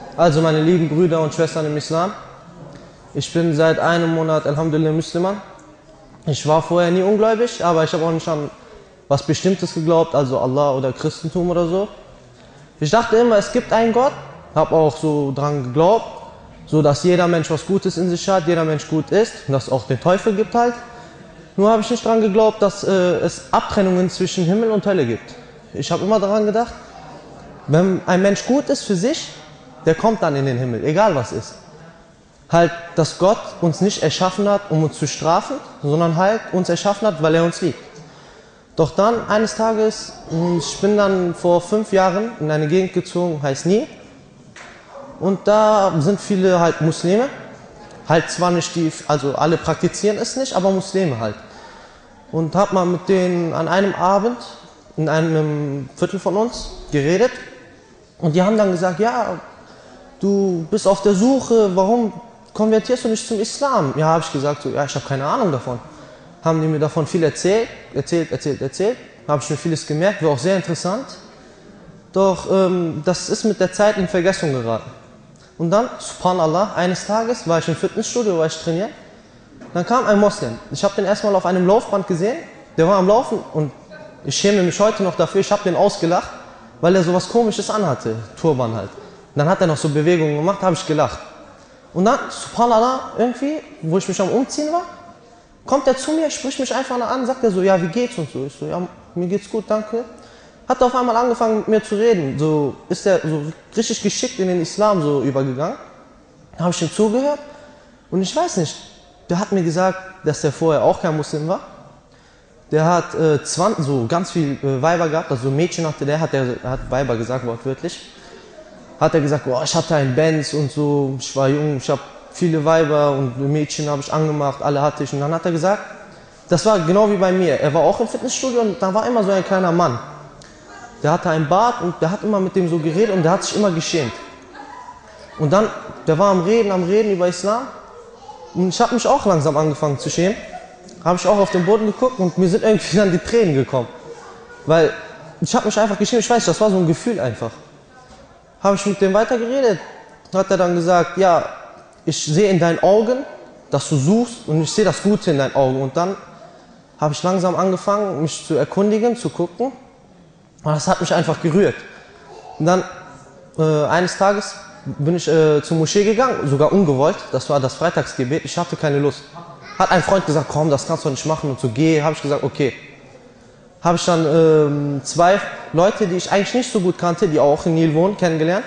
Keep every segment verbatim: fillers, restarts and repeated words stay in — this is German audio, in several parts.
Also meine lieben Brüder und Schwestern im Islam, ich bin seit einem Monat Alhamdulillah Musliman. Ich war vorher nie ungläubig, aber ich habe auch nicht an was Bestimmtes geglaubt, also Allah oder Christentum oder so. Ich dachte immer, es gibt einen Gott, habe auch so dran geglaubt, so dass jeder Mensch was Gutes in sich hat, jeder Mensch gut ist und dass es auch den Teufel gibt halt. Nur habe ich nicht daran geglaubt, dass äh, es Abtrennungen zwischen Himmel und Hölle gibt. Ich habe immer daran gedacht, wenn ein Mensch gut ist für sich, der kommt dann in den Himmel, egal was ist. Halt, dass Gott uns nicht erschaffen hat, um uns zu strafen, sondern halt uns erschaffen hat, weil er uns liebt. Doch dann, eines Tages, ich bin dann vor fünf Jahren in eine Gegend gezogen, heißt Nie. Und da sind viele halt Muslime. Halt zwar nicht die, also alle praktizieren es nicht, aber Muslime halt. Und hab mal mit denen an einem Abend in einem Viertel von uns geredet. Und die haben dann gesagt, ja, du bist auf der Suche, warum konvertierst du nicht zum Islam? Ja, habe ich gesagt, so, ja, ich habe keine Ahnung davon. Haben die mir davon viel erzählt, erzählt, erzählt, erzählt. Habe ich mir vieles gemerkt, war auch sehr interessant. Doch ähm, das ist mit der Zeit in Vergessen geraten. Und dann, subhanallah, eines Tages war ich im Fitnessstudio, war ich trainieren. Dann kam ein Moslem. Ich habe den erstmal auf einem Laufband gesehen. Der war am Laufen und ich schäme mich heute noch dafür. Ich habe den ausgelacht, weil er so was Komisches anhatte, Turban halt. Und dann hat er noch so Bewegungen gemacht, habe ich gelacht. Und dann, subhanallah, irgendwie, wo ich mich am Umziehen war, kommt er zu mir, spricht mich einfach an, sagt er so, ja, wie geht's und so. Ich so, ja, mir geht's gut, danke. Hat er auf einmal angefangen mit mir zu reden, so ist er so richtig geschickt in den Islam so übergegangen. Da habe ich ihm zugehört und ich weiß nicht, der hat mir gesagt, dass er vorher auch kein Muslim war. Der hat äh, zwanzig, so ganz viel äh, Weiber gehabt, also Mädchen hatte der, hat er hat Weiber gesagt, wortwörtlich. Hat er gesagt, oh, ich hatte einen Benz und so, ich war jung, ich habe viele Weiber und Mädchen habe ich angemacht, alle hatte ich. Und dann hat er gesagt, das war genau wie bei mir, er war auch im Fitnessstudio und da war immer so ein kleiner Mann. Der hatte einen Bart und der hat immer mit dem so geredet und der hat sich immer geschämt. Und dann, der war am Reden, am Reden über Islam und ich habe mich auch langsam angefangen zu schämen. Habe ich auch auf den Boden geguckt und mir sind irgendwie dann die Tränen gekommen. Weil ich habe mich einfach geschämt, ich weiß, das war so ein Gefühl einfach. Habe ich mit dem weitergeredet, hat er dann gesagt, ja, ich sehe in deinen Augen, dass du suchst und ich sehe das Gute in deinen Augen. Und dann habe ich langsam angefangen, mich zu erkundigen, zu gucken. Und das hat mich einfach gerührt. Und dann, äh, eines Tages bin ich äh, zur Moschee gegangen, sogar ungewollt, das war das Freitagsgebet, ich hatte keine Lust. Hat ein Freund gesagt, komm, das kannst du nicht machen und so, geh, habe ich gesagt, okay. Habe ich dann ähm, zwei Leute, die ich eigentlich nicht so gut kannte, die auch in Nil wohnen, kennengelernt.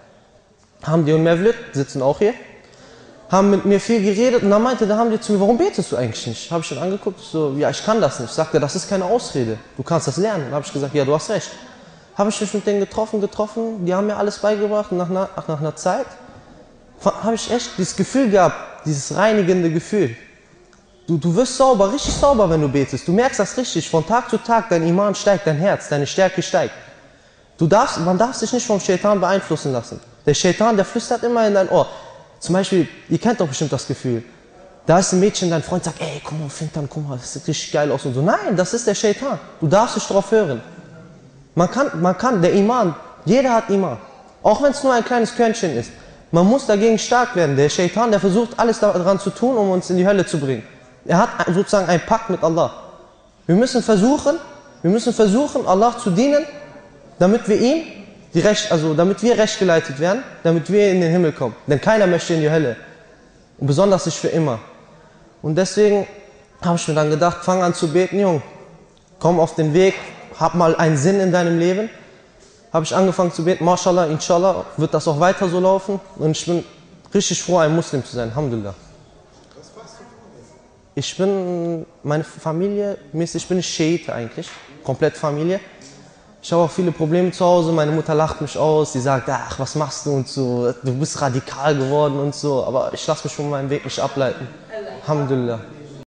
Hamdi und Mevlid sitzen auch hier. Haben mit mir viel geredet und dann meinte der Hamdi zu mir, warum betest du eigentlich nicht? Habe ich ihn angeguckt, so, ja, ich kann das nicht. Sagte, das ist keine Ausrede, du kannst das lernen. Dann habe ich gesagt, ja, du hast recht. Habe ich mich mit denen getroffen, getroffen, die haben mir alles beigebracht und nach, nach, nach einer Zeit habe ich echt dieses Gefühl gehabt, dieses reinigende Gefühl. Du, du wirst sauber, richtig sauber, wenn du betest. Du merkst das richtig, von Tag zu Tag, dein Iman steigt, dein Herz, deine Stärke steigt. Du darfst, man darf sich nicht vom Shaitan beeinflussen lassen. Der Shaitan, der flüstert immer in dein Ohr. Zum Beispiel, ihr kennt doch bestimmt das Gefühl. Da ist ein Mädchen, dein Freund sagt, ey, guck mal, find dann, guck mal, das sieht richtig geil aus und so. Nein, das ist der Shaitan. Du darfst dich drauf hören. Man kann, man kann, der Iman, jeder hat Iman. Auch wenn es nur ein kleines Körnchen ist. Man muss dagegen stark werden. Der Shaitan, der versucht alles daran zu tun, um uns in die Hölle zu bringen. Er hat sozusagen einen Pakt mit Allah. Wir müssen versuchen, wir müssen versuchen, Allah zu dienen, damit wir ihm, die Recht, also damit wir recht geleitet werden, damit wir in den Himmel kommen. Denn keiner möchte in die Hölle. Und besonders nicht für immer. Und deswegen habe ich mir dann gedacht, fang an zu beten, Junge. Komm auf den Weg, hab mal einen Sinn in deinem Leben. Habe ich angefangen zu beten, Mashallah, Inshallah, wird das auch weiter so laufen. Und ich bin richtig froh, ein Muslim zu sein, Alhamdulillah. Ich bin, meine Familie, mäßig bin ich Schiite eigentlich, komplett Familie. Ich habe auch viele Probleme zu Hause, meine Mutter lacht mich aus, die sagt, ach, was machst du und so, du bist radikal geworden und so, aber ich lasse mich von meinem Weg nicht ableiten. Alhamdulillah.